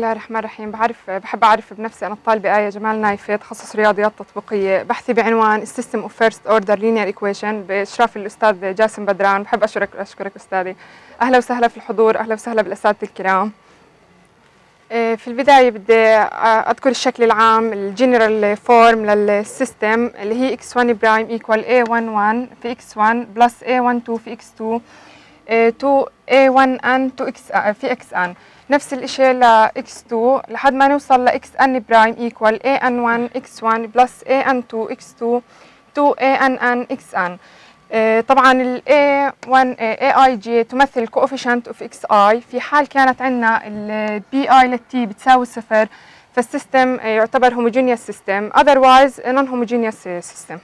الله الرحمن الرحيم. بحب أعرف بنفسي. أنا الطالبة آية جمال نايفة، تخصص رياضيات تطبيقية، بحثي بعنوان System of First Order Linear Equation بإشراف الأستاذ جاسم بدران. بحب أشكرك أستاذي. أهلا وسهلا في الحضور، أهلا وسهلا بالأساتذة الكرام. في البداية بدي أذكر الشكل العام الجنرال فورم للسيستم اللي هي x1 برايم equal a11 في x1 plus a12 في x2 to a1n to x في xn. نفس الشيء ل x2 لحد ما نوصل ل xn برايم equal an1 x1 plus an2 x2 to ann xn. طبعا ال A1 AIJ تمثل coefficient of XI. في حال كانت عندنا ال BI للتي بتساوي 0 فالسيستم يعتبر homogeneous system، otherwise non homogeneous system.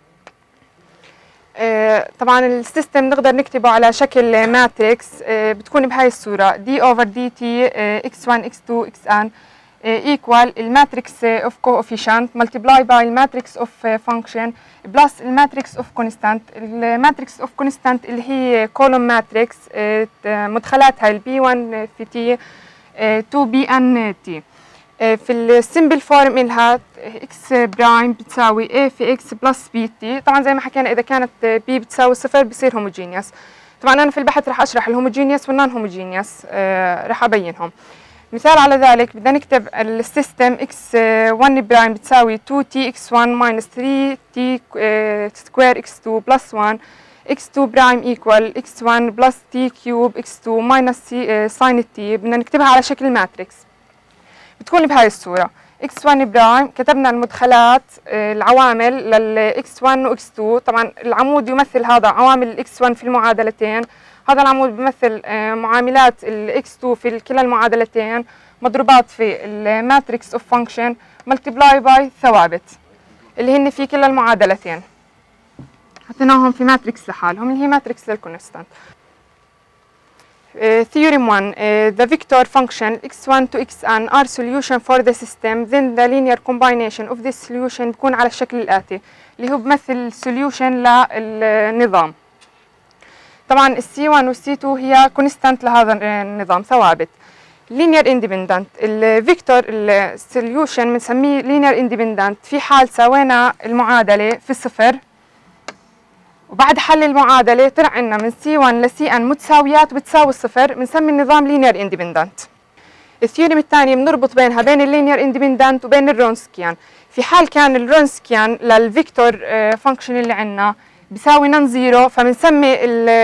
طبعا السيستم نقدر نكتبه على شكل ماتريكس، بتكون بهاي الصورة d over dt x1 x2 xn equal الماتريكس of coefficient multiply by الماتريكس of function plus الماتريكس of constant. الماتريكس of constant اللي هي column matrix مدخلاتها ال b1 في t to bn t. في السمبل فورم إلها x برايم بتساوي a في x بلس b t. طبعا زي ما حكينا إذا كانت b بتساوي 0 بصير هوموجينيوس. طبعا أنا في البحث رح أشرح الهوموجينيوس والنون هوموجينيوس، رح أبينهم. مثال على ذلك بدنا نكتب السيستم x1 برايم بتساوي 2t x1 minus 3t square x2 plus 1 x2 برايم equal x1 plus t cube x2 minus sin t. بدنا نكتبها على شكل ماتريكس، بتكون بهاي الصورة. x1 برايم كتبنا المدخلات العوامل لل x1 و x2. طبعا العمود يمثل هذا عوامل x1 في المعادلتين، هذا العمود بيمثل معاملات ال x2 في كلا المعادلتين مضروبات في الماتريكس اوف فانكشن ملتبلاي باي ثوابت اللي هن في كلا المعادلتين. حطيناهم في ماتريكس لحالهم اللي هي ماتريكس للكونستانت. Theorem 1 the vector function x1 to xn are solution for the system, then the linear combination of this solution بيكون على الشكل الآتي اللي هو بيمثل solution للنظام. طبعا السي 1 والسي 2 هي كونستانت لهذا النظام، ثوابت. linear independent الفيكتور السوليوشن بنسميه linear independent في حال سوينا المعادله في صفر وبعد حل المعادله طلع عندنا من سي 1 لسي ان متساويات بتساوي صفر، بنسمي النظام linear independent. الثيورم الثاني بنربط بينها بين اللينير اندبندنت وبين الرونسكيان. في حال كان الرونسكيان للفيكتور فانكشن اللي عندنا بيساوي نون زيرو فبنسمي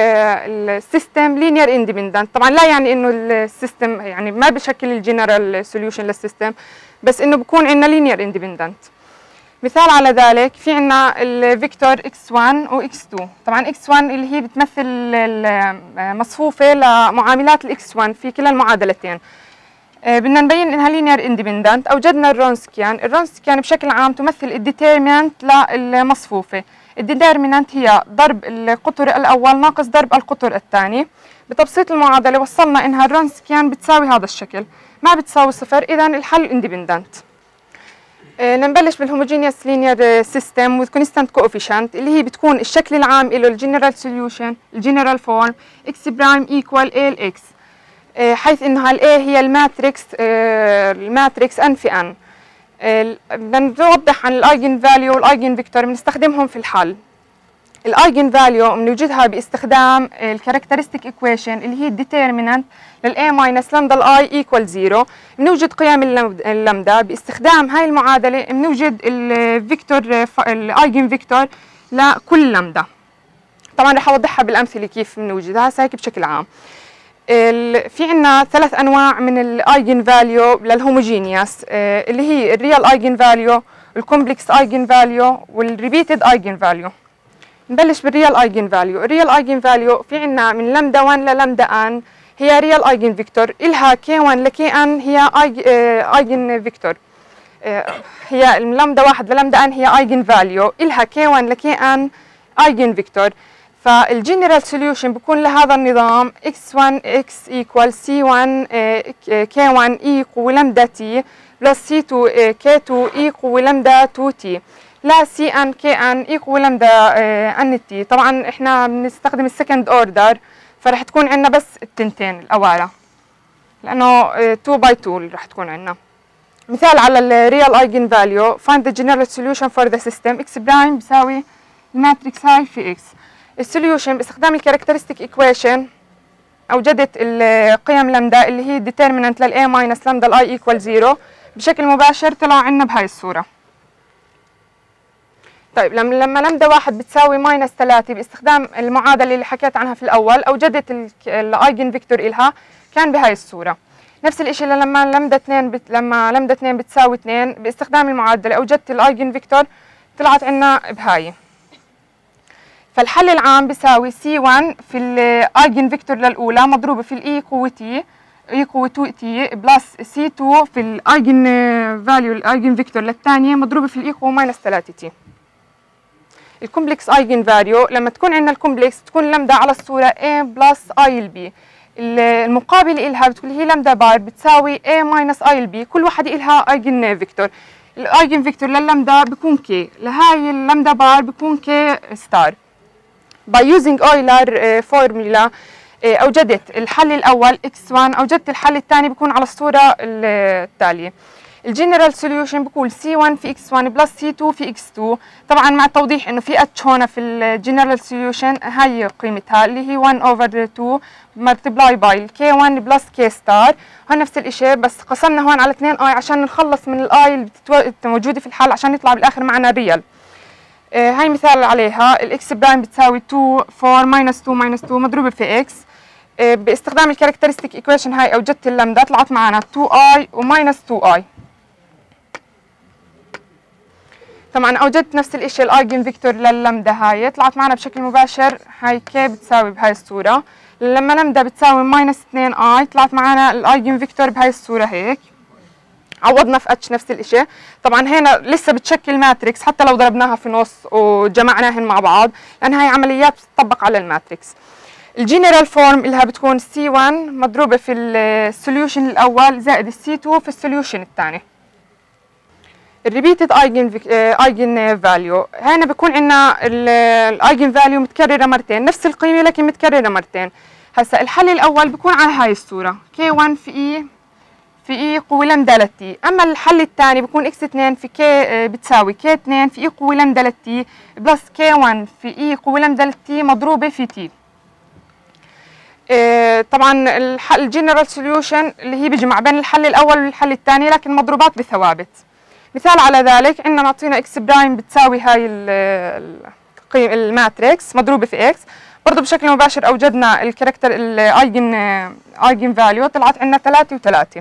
السيستم لينير اندبندنت. طبعا لا يعني انه السيستم يعني ما بشكل الجنرال سوليوشن للسيستم، بس انه بكون عندنا لينير اندبندنت. مثال على ذلك في عندنا الفيكتور x1 و x2. طبعا x1 اللي هي بتمثل مصفوفه لمعاملات الاx1 في كلا المعادلتين. بدنا نبين انها لينير اندبندنت. اوجدنا الرونسكيان بشكل عام تمثل الديترمينانت للمصفوفه. الديترمينانت هي ضرب القطر الأول ناقص ضرب القطر الثاني. بتبسيط المعادلة وصلنا إنها الرونسكيان بتساوي هذا الشكل، ما بتساوي صفر، إذا الحل اندبندنت. نبلش بالهوموجينيوس لينير سيستم with constant coefficient اللي هي بتكون الشكل العام له الجنرال سوليوشن الجنرال فورم x برايم equal a ل x، حيث إنها ال a هي الماتريكس n في n. بدنا نوضح عن الايجن فاليو والايجن فيكتور بنستخدمهم في الحل. الايجن فاليو بنوجدها باستخدام الكاركترستيك ايكويشن اللي هي الديترمينانت للاي ماينس لامدا الاي ايكوال 0. بنوجد قيم اللامدا باستخدام هاي المعادله، بنوجد الفيكتور الايجن فيكتور لكل لامدا. طبعا رح اوضحها بالامثله كيف بنوجدها، هسه هيك بشكل عام. في عندنا 3 انواع من الايجن فاليو للهوموجينيوس اللي هي الريال ايجن فاليو، الكومبلكس ايجن فاليو، والريبيتد ايجن فاليو. نبلش بالريال ايجن فاليو. الريال ايجن فاليو في عندنا من لامدا 1 للامدا ان هي ريال ايجن فيكتور، الها كي 1 لكي ان هي ايجن فيكتور. هي من لامدا 1 للامدا ان هي ايجن فاليو، الها كي 1 لكي ان ايجن فيكتور. فالجنرال سوليوشن بيكون لهذا النظام x1 x equal c1 k1 e قوة لامدا t بلس c2 k2 e قوة لامدا 2t لا cn kn e قوة لامدا n t. طبعا احنا بنستخدم السكند اوردر فرح تكون عندنا بس التنتين الاوائل. لانه 2 باي 2 رح تكون عندنا. مثال على الريال ايجن فاليو، find the general solution for the system x برايم بيساوي الماتريكس هاي في x. السوليوشن باستخدام الكاركترستيك ايكويشن اوجدت القيم لامدا اللي هي determinant لل a minus lambda i equal 0 بشكل مباشر، طلع عندنا بهاي الصورة. طيب لما لامدا 1 بتساوي ماينس 3 باستخدام المعادلة اللي حكيت عنها في الأول، أوجدت الايجن فيكتور إلها كان بهاي الصورة. نفس الشيء لما لامدا 2 بتساوي 2 باستخدام المعادلة أوجدت الايجن فيكتور، طلعت عندنا بهاي. فالحل العام بيساوي C1 في الايجن فيكتور للأولى مضروبة في الإي قوة تي قوة 2t بلس C2 في الايجن فاليو الايجن فيكتور للثانية مضروبة في الإي قوة ماينس 3t. الكومبلكس ايجن فاليو لما تكون عندنا الكومبلكس بتكون لامدا على الصورة A بلس I B. المقابل إلها بتكون هي لامدا بار بتساوي A ماينس I B. كل واحدة إلها ايجن فيكتور. الايجن فيكتور لللامدا بيكون K، لهاي اللامدا بار بيكون K ستار. by using Euler formula أوجدت الحل الأول x1، أوجدت الحل الثاني بيكون على الصورة التالية. الجنرال سوليوشن بيكون C1 في x1 بلس C2 في x2، طبعا مع التوضيح انه في اتش هون في الجنرال سوليوشن، هاي قيمتها اللي هي 1 over 2 multiply by K1 بلس K ستار. هون نفس الشيء بس قسمنا هون على 2 i عشان نخلص من الاي اللي موجودة في الحل عشان يطلع بالاخر معنا ريال. هاي مثال عليها، الاكس برايم بتساوي 2 4 minus 2 minus 2 مضروبة في x. باستخدام الكاركترستيك ايكويشن هاي اوجدت اللامدا، طلعت معنا 2i وماينس 2i. طبعا اوجدت نفس الشيء الايجن فيكتور لللامدا، هاي طلعت معنا بشكل مباشر، هاي كي بتساوي بهاي الصورة. لما لامدا بتساوي ماينس 2i طلعت معنا الايجن فيكتور بهاي الصورة هيك. عوضنا في اتش نفس الشيء. طبعا هنا لسه بتشكل ماتريكس حتى لو ضربناها في نص وجمعناهن مع بعض، لان هاي عمليات بتطبق على الماتريكس. الجنرال فورم اللي بتكون C1 مضروبة في السوليوشن الأول زائد C2 في السوليوشن الثاني. الريبيتد ايجن فاليو، هنا بيكون عندنا الايجن فاليو متكررة مرتين، نفس القيمة لكن متكررة مرتين. هسا الحل الأول بيكون على هاي الصورة K1 في E قوة لامدا للتي، أما الحل الثاني بيكون x2 في K بتساوي K2 في E قوة لامدا للتي بلس K1 في E قوة لامدا للتي مضروبة في T. طبعا الجنرال سوليوشن اللي هي بيجمع بين الحل الأول والحل الثاني لكن مضروبات بثوابت. مثال على ذلك عندنا معطينا x برايم بتساوي هاي الماتريكس مضروبة في x، برضه بشكل مباشر أوجدنا الكاركتر الايجن فاليو، طلعت عندنا 3 و3.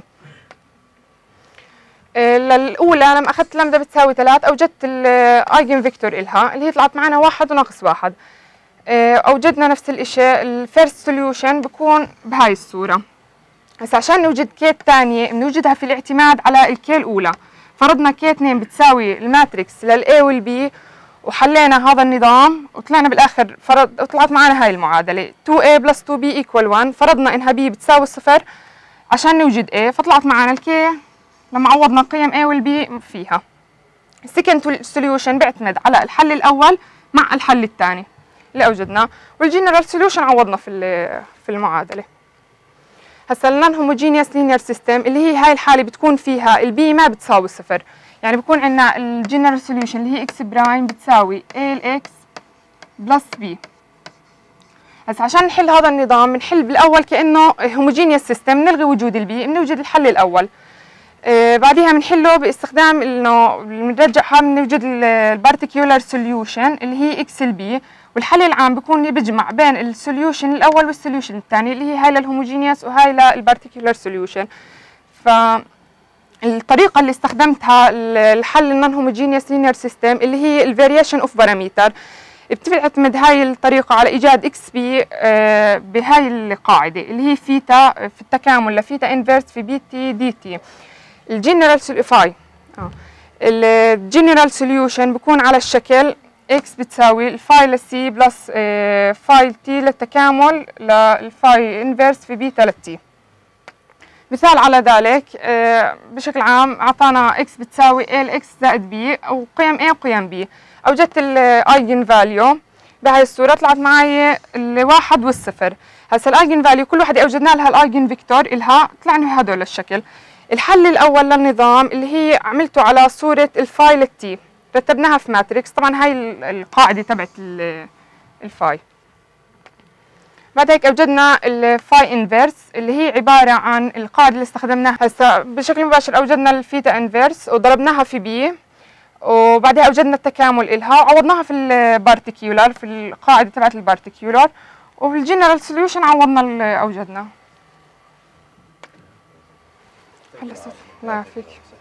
للأولى لما أخذت لامدا بتساوي 3 أوجدت الايجن فيكتور إلها اللي هي طلعت معنا 1 وناقص 1. أوجدنا نفس الشيء الفيرست سوليوشن بكون بهاي الصورة. بس عشان نوجد كي الثانية بنوجدها في الاعتماد على الكي الأولى، فرضنا كي 2 بتساوي الماتريكس للA والB وحلينا هذا النظام وطلعنا بالآخر طلعت معنا هاي المعادلة 2A بلس 2B equal 1، فرضنا إنها B بتساوي 0 عشان نوجد A، فطلعت معنا الكي لما عوضنا قيم A والB فيها. السكند سوليوشن بيعتمد على الحل الأول مع الحل الثاني اللي اوجدناه، والجنرال سوليوشن عوضنا في المعادله. هسا النون هوموجينيوس لينير سيستم اللي هي هاي الحاله بتكون فيها البي ما بتساوي 0، يعني بكون عندنا الجنرال سوليوشن اللي هي اكس برايم بتساوي a الاكس بلس بي. هسا عشان نحل هذا النظام بنحل بالاول كانه هوموجينيوس سيستم، بنلغي وجود البي بنوجد الحل الاول. بعدها بنحله باستخدام انه بنرجعها بنوجد البارتيكيولار سوليوشن اللي هي اكس البي، والحل العام بيكون بيجمع بين السوليوشن الاول والسوليوشن الثاني اللي هي هاي للهوموجينيوس وهاي للبارتيكيولار سوليوشن. فالطريقه اللي استخدمتها الحل النون هوموجينيوس لينير سيستم اللي هي الفاريشن اوف باراميتر، بتعتمد هاي الطريقه على ايجاد اكس بي بهاي القاعده اللي هي فيتا في التكامل لفيتا انفيرس في بي تي دي تي. الجنرال سوليوشن بيكون على الشكل x بتساوي الفاي لسي بلس فاي تي للتكامل للفاي انفيرس في بي 3 تي. مثال على ذلك بشكل عام اعطانا x بتساوي a x زائد b او قيم a وقيم b، اوجدت الايجن فاليو بهاي الصوره طلعت معي الواحد والصفر. هسا الايجن فاليو كل وحده اوجدنا لها الايجن فيكتور الها طلع لنا هذول الشكل. الحل الاول للنظام اللي هي عملته على صوره الفاي للتي، رتبناها في ماتريكس. طبعا هاي القاعده تبعت الفاي. بعد هيك اوجدنا الفاي انفيرس اللي هي عباره عن القاعده اللي استخدمناها. هسا بشكل مباشر اوجدنا الفيتا انفيرس وضربناها في بي، وبعدها اوجدنا التكامل الها وعوضناها في البارتيكيولار في القاعده تبعت البارتيكيولار، وفي الجنرال سوليوشن عوضنا اللي اوجدناه. هلا الله يعافيك.